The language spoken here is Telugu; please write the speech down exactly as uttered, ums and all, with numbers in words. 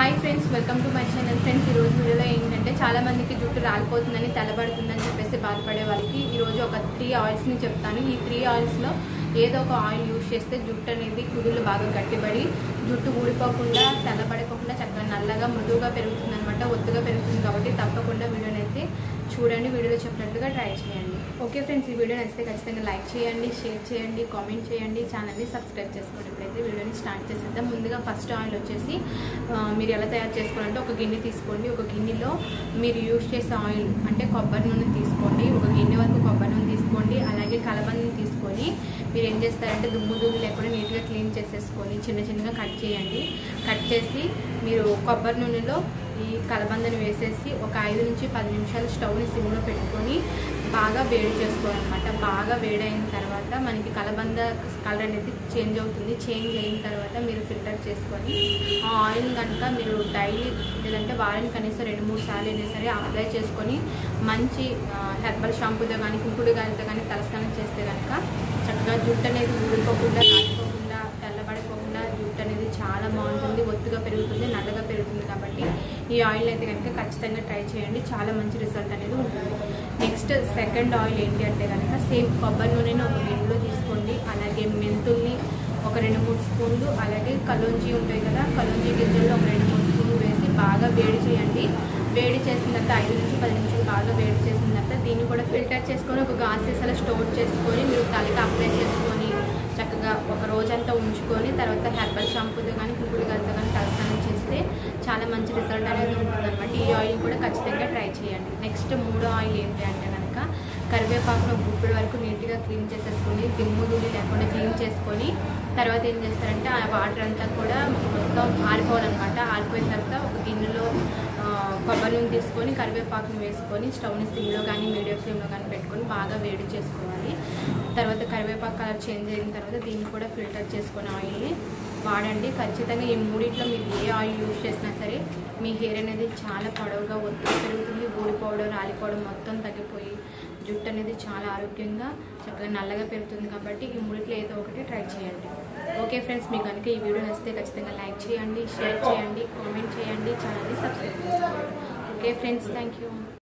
Hi friends, welcome to my channel. Friends, ఈరోజు వీడియోలో ఏంటంటే చాలా మందికి జుట్టు రాలిపోతుందని తెల్లబడుతుందని చెప్పేసి బాధపడే వాళ్ళకి ఈరోజు ఒక త్రీ ఆయిల్స్ని చెప్తాను. ఈ త్రీ ఆయిల్స్లో ఏదో ఒక ఆయిల్ యూజ్ చేస్తే జుట్టు అనేది కుదుళ్ళు బాగా గట్టిపడి జుట్టు ఊడిపోకుండా తెల్లబడకుండా చక్కగా నల్లగా మృదువుగా పెరుగుతుంది అనమాట, ఒత్తుగా పెరుగుతుంది. కాబట్టి తప్పకుండా వీడియోని అయితే చూడండి, వీడియోలో చెప్పినట్లుగా ట్రై చేయండి. ఓకే ఫ్రెండ్స్, ఈ వీడియో నచ్చితే ఖచ్చితంగా లైక్ చేయండి, షేర్ చేయండి, కామెంట్ చేయండి, ఛానల్ని సబ్స్క్రైబ్ చేసుకోండి. ఇప్పుడైతే వీడియోని స్టార్ట్ చేసేద్దాం. ముందుగా ఫస్ట్ ఆయిల్ వచ్చేసి మీరు ఎలా తయారు చేసుకోవాలంటే ఒక గిన్నె తీసుకోండి. ఒక గిన్నెలో మీరు యూజ్ చేసే ఆయిల్ అంటే కొబ్బరి నూనె తీసుకోండి. ఒక గిన్నె వరకు కొబ్బరి నూనె తీసుకోండి. అలాగే కలబందని తీసుకొని మీరు ఏం చేస్తారంటే దుమ్ము దుమ్ము లేకుండా నీట్గా క్లీన్ చేసేసుకొని చిన్న చిన్నగా కట్ చేయండి. కట్ చేసి మీరు కొబ్బరి నూనెలో ఈ కలబందని వేసేసి ఒక ఐదు నుంచి పది నిమిషాలు స్టవ్ని సిమ్లో పెట్టుకొని బాగా వేడి చేసుకోవాలన్నమాట. బాగా వేడైన తర్వాత మనకి కలబంద కలర్ అనేది చేంజ్ అవుతుంది. చేంజ్ అయిన తర్వాత మీరు ఫిల్టర్ చేసుకొని ఆ ఆయిల్ కనుక మీరు డైలీ లేదంటే వారానికి కనీసం రెండు మూడు సార్లు అయినా సరే అప్లై చేసుకొని మంచి హెర్బల్ షాంపూతో కానీ కుంకుడు గాలితో కానీ తలస్నానం చేస్తే కనుక చక్కగా జుట్టు అనేది ఊడిపోకుండా రాలిపోకుండా తెల్లబడిపోకుండా జుట్టు అనేది చాలా బాగుంటుంది, ఒత్తుగా పెరుగుతుంది, నల్లగా పెరుగుతుంది. కాబట్టి ఈ ఆయిల్ అయితే కనుక ఖచ్చితంగా ట్రై చేయండి, చాలా మంచి రిజల్ట్ అనేది ఉంటుంది. నెక్స్ట్ సెకండ్ ఆయిల్ ఏంటి అంటే కనుక సేమ్ కొబ్బరి నూనెని ఒక గిన్నెలో తీసుకోండి. అలాగే మెంతుల్ని ఒక రెండు మూడు స్పూన్లు, అలాగే కలోంజీ ఉంటాయి కదా, కలోంజీ గింజల్లో ఒక రెండు మూడు స్పూన్లు వేసి బాగా వేడి చేయండి. వేడి చేసిన తర్వాత ఐదు నుంచి పది నిమిషాలు బాగా వేడి చేసిన తర్వాత దీన్ని కూడా ఫిల్టర్ చేసుకొని ఒక గాజు సీసాలో స్టోర్ చేసుకొని మీరు తలకి అప్లై చేసుకొని చక్కగా ఒక రోజంతా ఉంచుకొని తర్వాత హెర్బల్ షాంపూతో కానీ కుంకుడు గాలితో కానీ తలస్నానం చేస్తే చాలా మంచి రిజల్ట్ అనేది ఉంటుందన్నమాట. ఈ ఆయిల్ కూడా ఖచ్చితంగా ట్రై చేయండి. నెక్స్ట్ మూడో ఆయిల్ ఏంటి అంటే కనుక కరివేపాకును గుప్పిడి వరకు నీట్గా క్లీన్ చేసేసుకొని దిమ్ము దుమ్ము లేకుండా క్లీన్ చేసుకొని తర్వాత ఏం చేస్తారంటే ఆ వాటర్ అంతా కూడా మొత్తం ఆరిపోవాలన్నమాట. ఆరిపోయిన తర్వాత ఒక గిన్నెలో కొబ్బరి నూనె తీసుకొని కరివేపాకును వేసుకొని స్టవ్ని సిమ్లో కానీ మీడియం ఫ్లేమ్లో కానీ పెట్టుకొని బాగా వేడి చేసుకోవాలి. తర్వాత కరివేపాకు కలర్ చేంజ్ అయిన తర్వాత దీన్ని కూడా ఫిల్టర్ చేసుకొని ఆయిల్ని వాడండి. ఖచ్చితంగా ఈ మూడింట్లో మీరు ఏ ఆయిల్ యూజ్ చేసినా సరే మీ హెయిర్ అనేది చాలా పొడవుగా ఒత్తిడి పెరుగుతుంది, ఊడిపోవడం రాలిపోవడం మొత్తం తగ్గిపోయి జుట్టు అనేది చాలా ఆరోగ్యంగా చక్కగా నల్లగా పెరుగుతుంది. కాబట్టి ఈ మూడిట్లో ఏదో ఒకటి ట్రై చేయండి. ఓకే ఫ్రెండ్స్, మీకు కనుక ఈ వీడియో నచ్చితే ఖచ్చితంగా లైక్ చేయండి, షేర్ చేయండి, కామెంట్ చేయండి, ఛానల్ని సబ్స్క్రైబ్ చేసుకోండి. Okay friends, thank you.